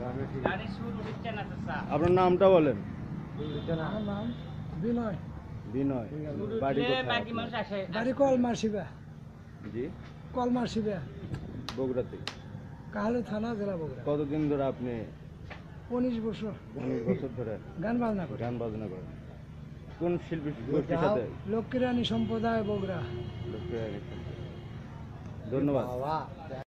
আপনার নামটা বলেন। আমার নাম বিনয়। বিনয়, বাড়ি কোথায়? বাড়ি কলমারশিবা। জি, কলমারশিবা, বগুড়াতে। কাহালু থানা, জেলা বগুড়া। কতদিন ধরে আপনি? 19 বছর। 19 বছর ধরে গান বাজনা করে। গান বাজনা করেন। কোন শিল্পী গোষ্ঠীর সাথে? লক্ষ্মীরানী সম্প্রদায় বগুড়া। লক্ষ্মীরানী সম্প্রদায়। ধন্যবাদ।